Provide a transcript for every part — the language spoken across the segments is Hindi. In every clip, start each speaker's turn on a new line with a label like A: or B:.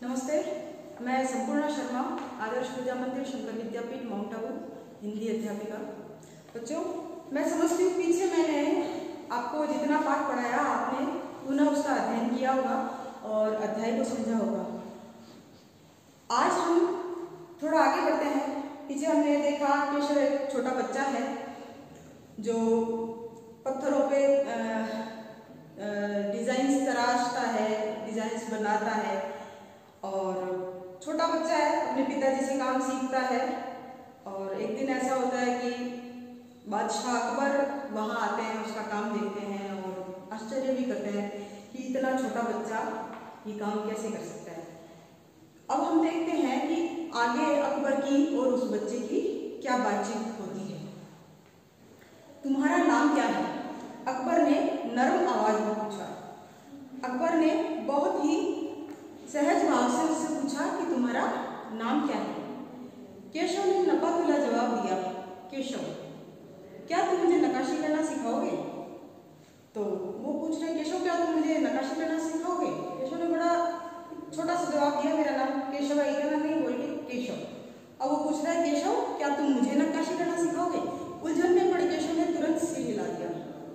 A: नमस्ते, मैं संपूर्णा शर्मा, आदर्श विद्या मंदिर शंकर विद्यापीठ माउंट आबू, हिंदी अध्यापिका। बच्चों, मैं समझती हूँ पीछे मैंने आपको जितना पाठ पढ़ाया आपने पुनः उसका अध्ययन किया होगा और अध्याय को समझा होगा। आज हम थोड़ा आगे बढ़ते हैं। पीछे हमने देखा कि एक छोटा बच्चा है जो पत्थरों पे डिजाइन्स तराशता है, डिजाइन्स बनाता है और छोटा बच्चा है, अपने पिताजी से काम सीखता है। और एक दिन ऐसा होता है कि बादशाह अकबर वहाँ आते हैं, उसका काम देखते हैं और आश्चर्य भी करते हैं कि इतना छोटा बच्चा ये काम कैसे कर सकता है। अब हम देखते हैं कि आगे अकबर की और उस बच्चे की क्या बातचीत होती है। तुम्हारा नाम क्या है? अकबर ने नरम आवाज में पूछा। अकबर ने बहुत ही सहज भाव से उससे पूछा कि तुम्हारा नाम क्या है? केशव ने नपा-तुला जवाब दिया, केशव, क्या तुम मुझे नक्काशी करना सिखाओगे? तो वो पूछ रहे, केशव क्या तुम मुझे नक्काशी करना सिखाओगे? केशव ने बड़ा छोटा सा जवाब दिया, मेरा नाम केशव है, इतना नहीं बोल के केशव। अब वो पूछ रहा है, केशव क्या तुम मुझे नक्काशी करना सिखाओगे? उलझन में पड़े केशव ने तुरंत सिर हिला दिया।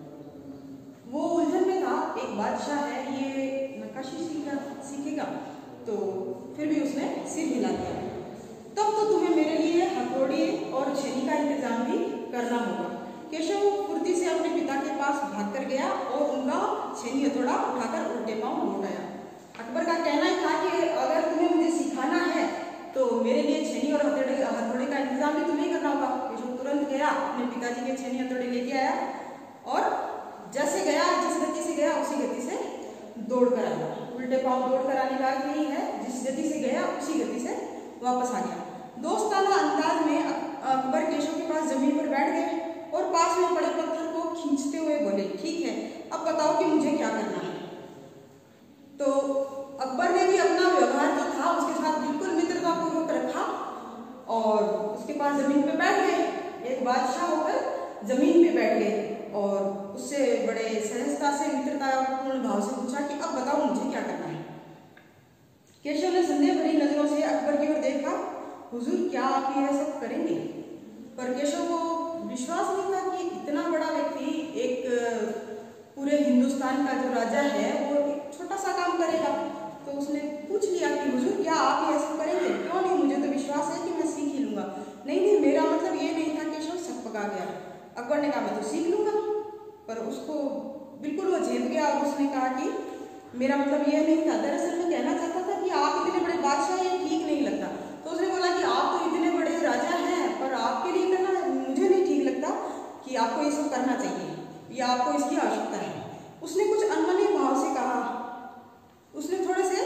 A: वो उलझन में था, एक बादशाह है, ये नक्काशी सीखेगा, तो फिर भी उसने सिर हिला दिया। तब तो तुम्हें मेरे लिए हथौड़ी और छेनी का इंतजाम भी करना होगा। केशव फुर्ती से अपने पिता के पास भागकर गया और उनका छेनी हथौड़ा उठाकर उल्टे पांव लौट आया। अकबर का कहना ही था कि अगर तुम्हें मुझे सिखाना है तो मेरे लिए छेनी और हथौड़े का इंतजाम भी तुम्हें करना होगा। केशव तुरंत गया, अपने पिताजी के छेनी हथौड़े लेके आया और जैसे गया, जिस गति से गया उसी गति से दौड़ कर आया। उल्टे पांव दौड़ कर आने का नहीं है, जिस गति से गया उसी गति से वापस आ गया। दोस्ताना अंदाज में अकबर केशव के पास जमीन पर बैठ गए और पास में पड़े पत्थर को खींचते हुए बोले, ठीक है, अब बताओ कि मुझे क्या करना है। तो अकबर ने भी अपना व्यवहार जो था उसके साथ बिल्कुल मित्रतापूर्वक रखा और उसके पास जमीन पे बैठ गए। एक बादशाह होकर जमीन पे बैठ गए और उससे बड़े सहजता से मित्रतापूर्ण भाव से पूछा कि अब बताओ मुझे क्या करना है। केशव ने संदेह भरी नजरों से अकबर की ओर देखा। हुजूर, क्या आप यह सब करेंगे? पर केशव को विश्वास नहीं था कि इतना बड़ा व्यक्ति, एक पूरे हिंदुस्तान का जो राजा है, वो एक छोटा सा काम करेगा। तो उसने पूछ लिया कि हुजूर, क्या आप यह सब करेंगे? क्यों नहीं, मुझे तो विश्वास है कि मैं सीख ही लूंगा। नहीं, मेरा मतलब ये नहीं था। केशव सकपका गया। अकबर ने कहा, मैं तो सीख लूंगा, पर उसको बिल्कुल वो झेप गया और उसने कहा कि मेरा मतलब ये नहीं था। दरअसल मैं कहना चाहता था कि आप इतने बड़े बादशाह, ये ठीक नहीं लगता। तो उसने बोला कि आप तो इतने बड़े राजा हैं, पर आपके लिए करना मुझे नहीं ठीक लगता कि आपको ये सब करना चाहिए या आपको इसकी आवश्यकता है। उसने कुछ अनमने भाव से कहा। उसने थोड़े से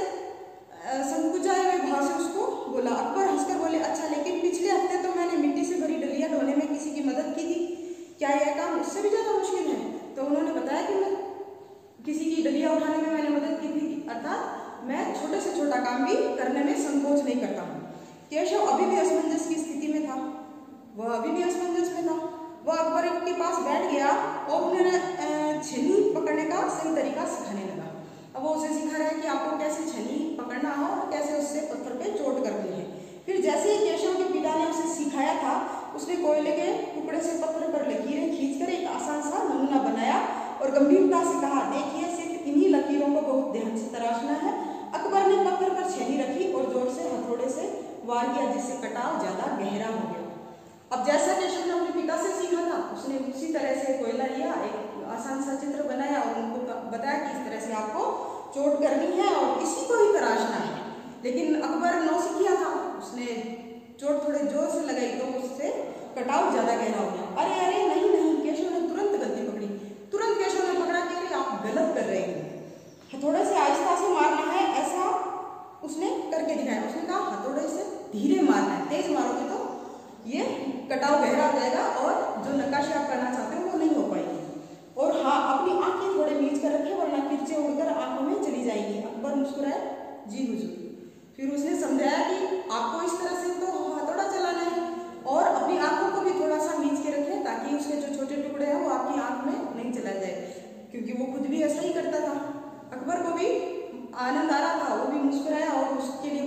A: संकुचाए हुए भाव से उसको बोला। अकबर हंसकर बोले, अच्छा, लेकिन पिछले हफ्ते तो मैंने मिट्टी से भरी डलिया ढोने में किसी की मदद की थी, क्या यह काम उससे भी ज्यादा मुश्किल है? तो उन्होंने बताया कि मैं किसी की डलिया उठाने में मैंने मदद की थी, अर्थात मैं छोटे से छोटा काम भी करने में संकोच नहीं करता हूँ। केशव अभी भी असमंजस की स्थिति में था। वह अभी भी असमंजस में था। वह अकबर के पास बैठ गया और उन्हें छेनी पकड़ने का सही तरीका सिखाने लगा। अब वो उसे सिखा रहा है कि आपको कैसे छेनी पकड़ना हो और कैसे उससे पत्थर पे चोट करनी है। फिर जैसे ही केशव के पिता ने उसे सिखाया था, उसने कोयले के टुकड़े से पत्थर पर लकीरें खींचकर एक आसान सा नमूना बनाया और गंभीरता से कहा, देखिए, सिर्फ इन्हीं लकीरों को बहुत ध्यान से तराशना है। अकबर ने पत्थर पर छेनी रखी और जोर से हथौड़े से वार किया, जिससे कटाव ज्यादा गहरा हो गया। अब जैसा केशव ने अपने पिता से सीखा था, उसने उसी तरह से कोयला लिया, एक आसान सा चित्र बनाया और उनको बताया कि इस तरह से आपको चोट करनी है और इसी को ही तराशना है। लेकिन अकबर नौसिखिया था, उसने चोट थोड़े जोर से लगाई तो उससे कटाव ज्यादा गहरा हो गया। अरे अरे, नहीं, केशव ने तुरंत गलती पकड़ी। तुरंत केशव ने पकड़ा कि अरे आप गलत कर रहे हैं, हथौड़े से आहिस्ता से मारना है, ऐसा उसने करके दिखाया। उसने कहा, हथौड़े से धीरे मारना है, तेज मारोगे तो ये कटाव गहरा हो जाएगा और जो नक्काशी आप करना चाहते हो वो नहीं हो पाएगी। और हाँ, अपनी आंखें थोड़े मीच कर रखे वरना किरचे उड़कर आंखों में चली जाएगी। अकबर मुस्कुराए, जी हुजूर। फिर उसने समझाया कि आपको इस तरह से तो हथौड़ा चलाना है और अपनी आंखों को भी थोड़ा सा मीच के रखें ताकि उसके जो छोटे टुकड़े हैं वो आपकी आंख में नहीं चला जाए, क्योंकि वो खुद भी ऐसा ही करता था। अकबर को भी आनंद आ रहा था, वो भी मुस्कुराया और उसके लिए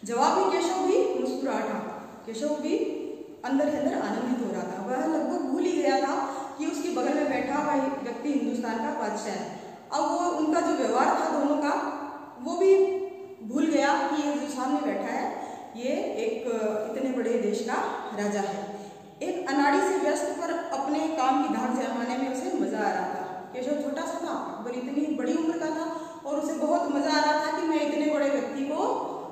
A: जवाब में केशव भी मुस्कुरा था। केशव भी अंदर ही अंदर आनंदित हो रहा था। वह लगभग भूल ही गया था कि उसके बगल में बैठा हुआ व्यक्ति हिंदुस्तान का बादशाह है। अब वो उनका जो व्यवहार था दोनों का, वो भी भूल गया कि ये जो सामने बैठा है ये एक इतने बड़े देश का राजा है। एक अनाड़ी से व्यस्त पर अपने काम की धाक जमाने में उसे मजा आ रहा था। केशव छोटा सा था, अकबर इतनी बड़ी उम्र का था और उसे बहुत मजा आ रहा था कि मैं इतने बड़े व्यक्ति को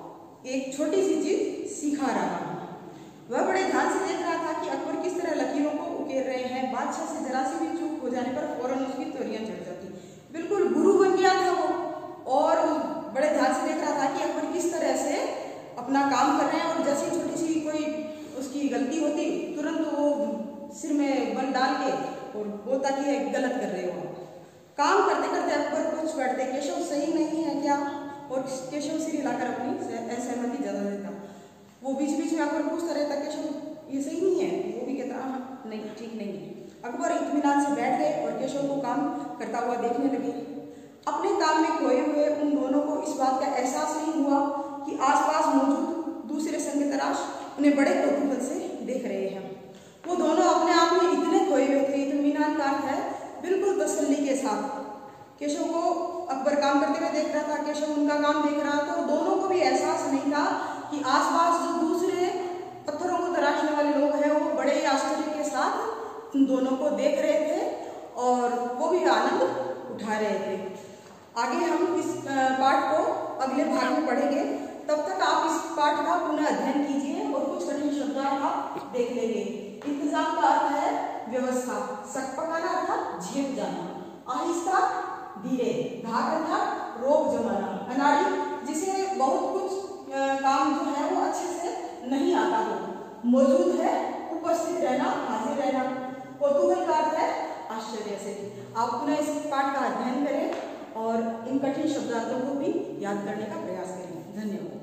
A: एक छोटी सी चीज सिखा रहा हूँ। वह बड़े ध्यान से देख रहा था कि अकबर किस तरह लकीरों को उकेर रहे हैं। बादशाह से जरा सी भी चूक हो जाने पर फौरन उसकी तोरियां चढ़ जाती। बिल्कुल गुरु बन गया था वो और बड़े ध्यान से देख रहा था कि अकबर किस तरह से अपना काम कर रहे हैं और जैसी छोटी सी कोई उसकी गलती होती तुरंत वो सिर में बल डाल के और बोलता कि गलत कर रहे हो। काम करते करते अकबर पूछ बैठते, केशव सही नहीं है क्या? और केशव सिर हिलाकर अपनी असहमति जता देता। वो बीच बीच में अकबर पूछता रहता, केशव ये सही नहीं है? वो भी कहता हाँ नहीं, ठीक नहीं है। अकबर इत्मीनान से बैठ गए और केशव को काम करता हुआ देखने लगे। अपने काम में खोए हुए उन दोनों को इस बात का एहसास नहीं हुआ कि आसपास मौजूद दूसरे संग तराश उन्हें बड़े कौतूहल से देख रहे हैं। वो दोनों अपने आप में इतने खोए हुए थे, इत्मीनान का अर्थ है बिल्कुल तसल्ली के साथ। केशव को अकबर काम करते हुए देख रहा था, केशव उनका काम देख रहा था और दोनों को भी एहसास नहीं था कि आसपास जो दूसरे पत्थरों को तराशने वाले लोग हैं वो बड़े ही आश्चर्य के साथ उन दोनों को देख रहे थे और वो भी आनंद उठा रहे थे। आगे हम इस पाठ को अगले भाग में पढ़ेंगे। तब तक आप इस पाठ का पुनः अध्ययन कीजिए और कुछ कठिन शब्दार्थ आप देख लेंगे। इंतजाम का अर्थ है व्यवस्था, सकपकाना अर्थात झेप जाना, आहिस्ता धीरे, धाक अर्थात रोक जमाना, अनाड़ी जिसे बहुत कुछ काम जो है वो अच्छे से नहीं आता हो, मौजूद है उपस्थित रहना, हाजिर रहना, कौतूहल का अर्थ है आश्चर्य से। आप पुनः इस पाठ का अध्ययन करें और इन कठिन शब्दार्थों को भी याद करने का प्रयास करें। धन्यवाद।